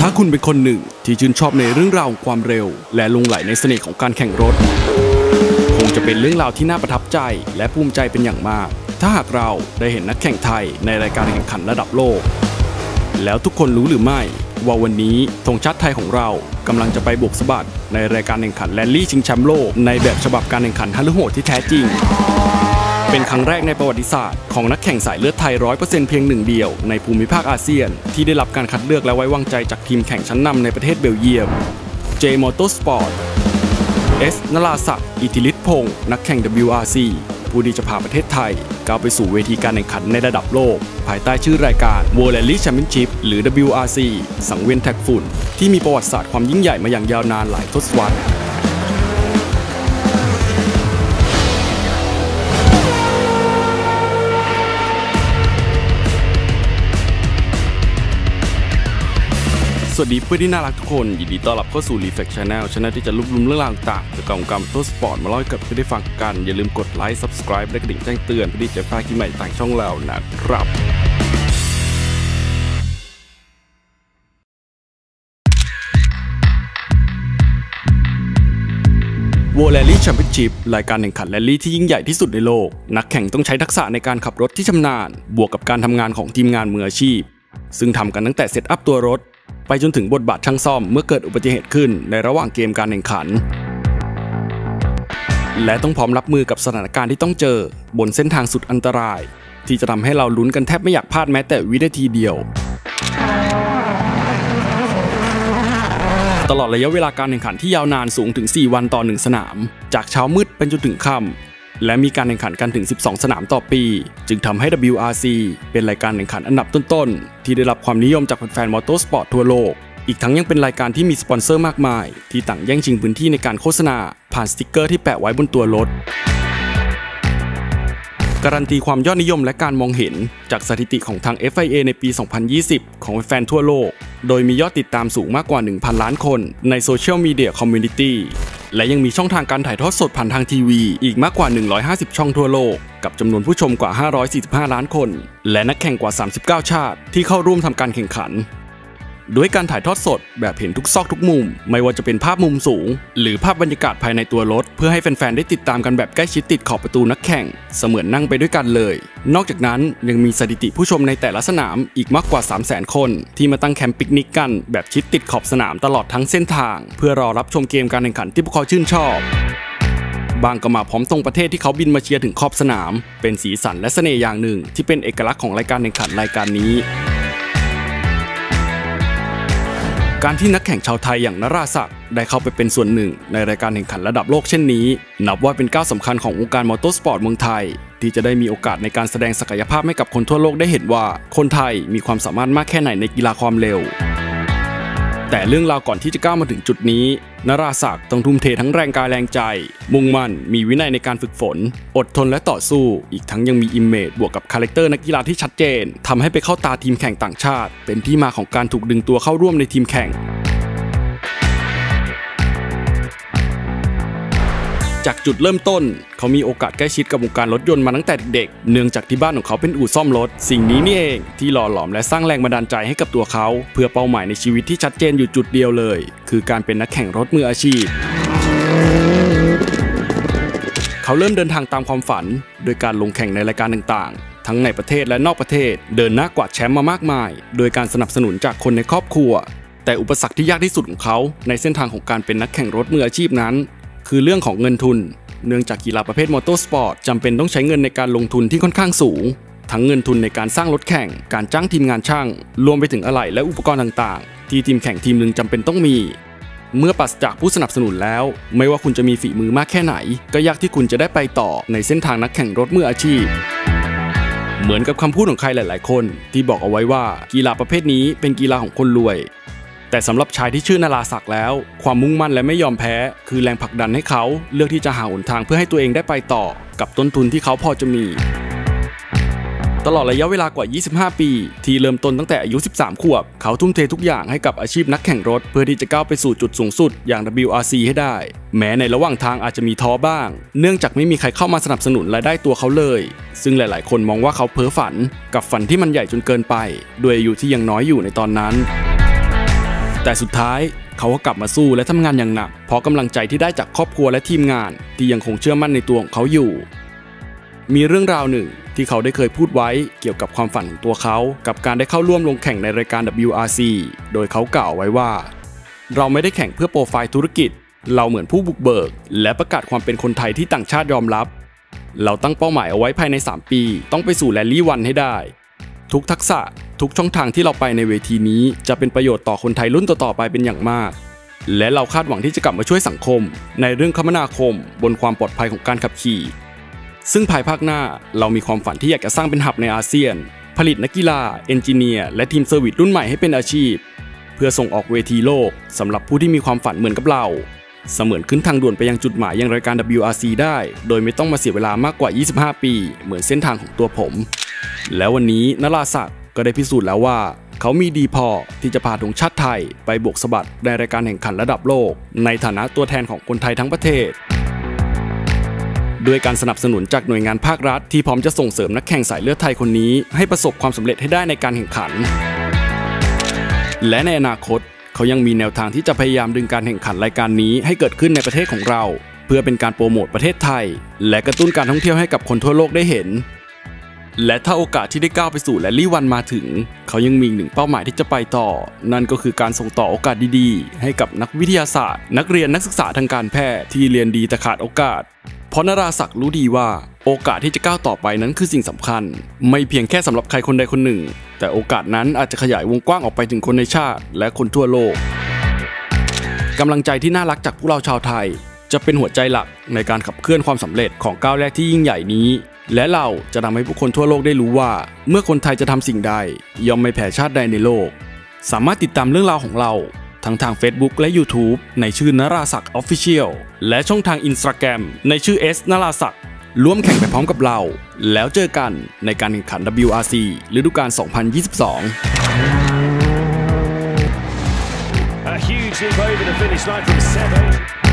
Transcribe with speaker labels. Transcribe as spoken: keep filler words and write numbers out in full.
Speaker 1: าคุณเป็นคนหนึ่งที่ชื่นชอบในเรื่องราวของความเร็วและหลงใหลในเสน่ห์ของการแข่งรถคงจะเป็นเรื่องราวที่น่าประทับใจและภูมิใจเป็นอย่างมากถ้าหากเราได้เห็นนักแข่งไทยในรายการแข่งขันระดับโลกแล้วทุกคนรู้หรือไม่ว่าวันนี้ธงชาติไทยของเรากำลังจะไปบุกสะบัดในรายการแข่งขันแรลลี่ชิงแชมป์โลกในแบบฉบับการแข่งขันฮัลโหดที่แท้จริงเป็นครั้งแรกในประวัติศาสตร์ของนักแข่งสายเลือดไทย ร้อยเปอร์เซ็นต์ เพียงหนึ่งเดียวในภูมิภาคอาเซียนที่ได้รับการคัดเลือกและไว้วางใจจากทีมแข่งชั้นนำในประเทศเบลเยียม J Motorsport S นราศักดิ์อิทธิฤทธิ์พงศ์นักแข่ง ดับเบิลยู อาร์ ซี ผู้ที่จะพาประเทศไทยก้าวไปสู่เวทีการแข่งขันในระดับโลกภายใต้ชื่อรายการ World Rally Championship หรือ ดับเบิลยู อาร์ ซี สังเวียนแท็กฝุ่นที่มีประวัติศาสตร์ความยิ่งใหญ่มาอย่างยาวนานหลายทศวรรษสวัสดีเพื่อนที่น่ารักทุกคนยินดีต้อนรับเข้าสู่ Reflect Channel ช่องที่จะรวบรวมเรื่องราวต่างๆเกี่ยวกับวงการมอเตอร์สปอร์ตมาเล่าให้กับเพื่อนได้ฟังกันอย่าลืมกดไลค์ Subscribe และกระดิ่งแจ้งเตือนเพื่อที่จะพลาดคลิปใหม่ต่างช่องเรานะครับ World Rally Championship รายการแข่งขันแรลลี่ที่ยิ่งใหญ่ที่สุดในโลกนักแข่งต้องใช้ทักษะในการขับรถที่ชำนาญบวกกับการทำงานของทีมงานมืออาชีพซึ่งทำกันตั้งแต่เซตอัพตัวรถไปจนถึงบทบาทช่างซ่อมเมื่อเกิดอุบัติเหตุขึ้นในระหว่างเกมการแข่งขันและต้องพร้อมรับมือกับสถานการณ์ที่ต้องเจอบนเส้นทางสุดอันตรายที่จะทำให้เราลุ้นกันแทบไม่อยากพลาดแม้แต่วินาทีเดียวตลอดระยะเวลาการแข่งขันที่ยาวนานสูงถึงสี่วันต่อหนึ่งสนามจากเช้ามืดเป็นจนถึงค่ำและมีการแข่งขันกันถึงสิบสองสนามต่อปีจึงทำให้ ดับเบิลยู อาร์ ซี เป็นรายการแข่งขันอันดับต้นๆที่ได้รับความนิยมจากแฟนๆมอเตอร์สปอร์ตทั่วโลกอีกทั้งยังเป็นรายการที่มีสปอนเซอร์มากมายที่ต่างแย่งชิงพื้นที่ในการโฆษณาผ่านสติกเกอร์ที่แปะไว้บนตัวรถการันตีความยอดนิยมและการมองเห็นจากสถิติของทาง เอฟ ไอ เอ ในปี สองพันยี่สิบ ของแฟนทั่วโลกโดยมียอดติดตามสูงมากกว่า หนึ่งพัน ล้านคนในโซเชียลมีเดียคอมมูนิตี้และยังมีช่องทางการถ่ายทอดสดผ่านทางทีวีอีกมากกว่าหนึ่งร้อยห้าสิบช่องทั่วโลกกับจำนวนผู้ชมกว่าห้าร้อยสี่สิบห้าล้านคนและนักแข่งกว่าสามสิบเก้าชาติที่เข้าร่วมทำการแข่งขันด้วยการถ่ายทอดสดแบบเห็นทุกซอกทุกมุมไม่ว่าจะเป็นภาพมุมสูงหรือภาพบรรยากาศภายในตัวรถเพื่อให้แฟนๆได้ติดตามกันแบบใกล้ชิดติดขอบประตูนักแข่งเสมือนนั่งไปด้วยกันเลยนอกจากนั้นยังมีสถิติผู้ชมในแต่ละสนามอีกมากกว่า สามแสน คนที่มาตั้งแคมป์ปิกนิกกันแบบชิดติดขอบสนามตลอดทั้งเส้นทางเพื่อรอรับชมเกมการแข่งขันที่พวกเขาชื่นชอบบางก็มาพร้อมตรงประเทศที่เขาบินมาเชียร์ถึงขอบสนามเป็นสีสันและเสน่ห์อย่างหนึ่งที่เป็นเอกลักษณ์ของรายการแข่งขันรายการนี้การที่นักแข่งชาวไทยอย่างนราศักดิ์ได้เข้าไปเป็นส่วนหนึ่งในรายการแข่งขันระดับโลกเช่นนี้นับว่าเป็นก้าวสำคัญของวงการมอเตอร์สปอร์ตเมืองไทยที่จะได้มีโอกาสในการแสดงศักยภาพให้กับคนทั่วโลกได้เห็นว่าคนไทยมีความสามารถมากแค่ไหนในกีฬาความเร็วแต่เรื่องราวก่อนที่จะก้าวมาถึงจุดนี้นราศักดิ์ต้องทุ่มเททั้งแรงกายแรงใจมุ่งมั่นมีวินัยในการฝึกฝนอดทนและต่อสู้อีกทั้งยังมีอิมเมจบวกกับคาแรคเตอร์นักกีฬาที่ชัดเจนทำให้ไปเข้าตาทีมแข่งต่างชาติเป็นที่มาของการถูกดึงตัวเข้าร่วมในทีมแข่งจากจุดเริ่มต้นเขามีโอกาสใกล้ชิดกับวงการรถยนต์มาตั้งแต่เด็กเนื่องจากที่บ้านของเขาเป็นอู่ซ่อมรถสิ่งนี้นี่เองที่หล่อหลอมและสร้างแรงบันดาลใจให้กับตัวเขาเพื่อเป้าหมายในชีวิตที่ชัดเจนอยู่จุดเดียวเลยคือการเป็นนักแข่งรถมืออาชีพเขาเริ่มเดินทางตามความฝันโดยการลงแข่งในรายการต่างๆทั้งในประเทศและนอกประเทศเดินหน้ากวาดแชมป์มามากมายโดยการสนับสนุนจากคนในครอบครัวแต่อุปสรรคที่ยากที่สุดของเขาในเส้นทางของการเป็นนักแข่งรถมืออาชีพนั้นคือเรื่องของเงินทุนเนื่องจากกีฬาประเภทมอเตอร์สปอร์ตจำเป็นต้องใช้เงินในการลงทุนที่ค่อนข้างสูงทั้งเงินทุนในการสร้างรถแข่งการจ้างทีมงานช่างรวมไปถึงอะไหล่และอุปกรณ์ต่างๆที่ทีมแข่งทีมหนึ่งจำเป็นต้องมีเมื่อปราศจากผู้สนับสนุนแล้วไม่ว่าคุณจะมีฝีมือมากแค่ไหนก็ยากที่คุณจะได้ไปต่อในเส้นทางนักแข่งรถมืออาชีพเหมือนกับคำพูดของใครหลายๆคนที่บอกเอาไว้ว่ากีฬาประเภทนี้เป็นกีฬาของคนรวยแต่สำหรับชายที่ชื่อนราศักดิ์แล้วความมุ่งมั่นและไม่ยอมแพ้คือแรงผลักดันให้เขาเลือกที่จะหาหนทางเพื่อให้ตัวเองได้ไปต่อกับต้นทุนที่เขาพอจะมีตลอดระยะเวลากว่ายี่สิบห้าปีที่เริ่มต้นตั้งแต่อายุสิบสามขวบเขาทุ่มเททุกอย่างให้กับอาชีพนักแข่งรถเพื่อที่จะก้าวไปสู่จุดสูงสุดอย่าง ดับเบิลยู อาร์ ซี ให้ได้แม้ในระหว่างทางอาจจะมีท้อบ้างเนื่องจากไม่มีใครเข้ามาสนับสนุนรายได้ตัวเขาเลยซึ่งหลายๆคนมองว่าเขาเพ้อฝันกับฝันที่มันใหญ่จนเกินไปด้วยอายุที่ยังน้อยอยู่ในตอนนั้น แแต่สุดท้ายเขาก็กลับมาสู้และทำงานอย่างหนักเพราะกำลังใจที่ได้จากครอบครัวและทีมงานที่ยังคงเชื่อมั่นในตัวของเขาอยู่มีเรื่องราวหนึ่งที่เขาได้เคยพูดไว้เกี่ยวกับความฝันของตัวเขากับการได้เข้าร่วมลงแข่งในรายการ ดับเบิลยู อาร์ ซี โดยเขากล่าวไว้ว่าเราไม่ได้แข่งเพื่อโปรไฟล์ธุรกิจเราเหมือนผู้บุกเบิกและประกาศความเป็นคนไทยที่ต่างชาติยอมรับเราตั้งเป้าหมายเอาไว้ภายในสามปีต้องไปสู่แรลลี่วันให้ได้ทุกทักษะทุกช่องทางที่เราไปในเวทีนี้จะเป็นประโยชน์ต่อคนไทยรุ่นต่อๆไปเป็นอย่างมากและเราคาดหวังที่จะกลับมาช่วยสังคมในเรื่องคมนาคมบนความปลอดภัยของการขับขี่ซึ่งภายภาคหน้าเรามีความฝันที่อยากจะสร้างเป็นหับในอาเซียนผลิตนักกีฬาเอนจิเนียร์และทีมเซอร์วิสรุ่นใหม่ให้เป็นอาชีพเพื่อส่งออกเวทีโลกสำหรับผู้ที่มีความฝันเหมือนกับเราเสมือนขึ้นทางด่วนไปยังจุดหมายยังรายการ ดับเบิลยู อาร์ ซี ได้โดยไม่ต้องมาเสียเวลามากกว่ายี่สิบห้าปีเหมือนเส้นทางของตัวผมแล้ววันนี้นราศักดิ์ก็ได้พิสูจน์แล้วว่าเขามีดีพอที่จะพาธงชาติไทยไปบวกสะบัดในรายการแข่งขันระดับโลกในฐานะตัวแทนของคนไทยทั้งประเทศด้วยการสนับสนุนจากหน่วยงานภาครัฐที่พร้อมจะส่งเสริมนักแข่งสายเลือดไทยคนนี้ให้ประสบความสำเร็จให้ได้ในการแข่งขันและในอนาคตเขายังมีแนวทางที่จะพยายามดึงการแข่งขันรายการนี้ให้เกิดขึ้นในประเทศของเราเพื่อเป็นการโปรโมทประเทศไทยและกระตุ้นการท่องเที่ยวให้กับคนทั่วโลกได้เห็นและถ้าโอกาสที่ได้ก้าวไปสู่แรลลี่วันมาถึงเขายังมีอีกหนึ่งเป้าหมายที่จะไปต่อนั่นก็คือการส่งต่อโอกาสดีๆให้กับนักวิทยาศาสตร์นักเรียนนักศึกษาทางการแพทย์ที่เรียนดีแต่ขาดโอกาสเพราะนราศักดิ์รู้ดีว่าโอกาสที่จะก้าวต่อไปนั้นคือสิ่งสำคัญไม่เพียงแค่สำหรับใครคนใดคนหนึ่งแต่โอกาสนั้นอาจจะขยายวงกว้างออกไปถึงคนในชาติและคนทั่วโลกกำลังใจที่น่ารักจากพวกเราชาวไทยจะเป็นหัวใจหลักในการขับเคลื่อนความสำเร็จของก้าวแรกที่ยิ่งใหญ่นี้และเราจะทำให้ผู้คนทั่วโลกได้รู้ว่าเมื่อคนไทยจะทำสิ่งใดย่อมไม่แพ้ชาติใดในโลกสามารถติดตามเรื่องราวของเราทั้งทาง Facebook และ YouTube ในชื่อนราศักดิ์ Official และช่องทาง Instagram ในชื่อ S นราศักดิ์ร่วมแข่งไปพร้อมกับเราแล้วเจอกันในการแข่งขัน ดับเบิลยู อาร์ ซี ฤดูกาล สองพันยี่สิบสอง
Speaker 2: A huge leap over the finish line from seven.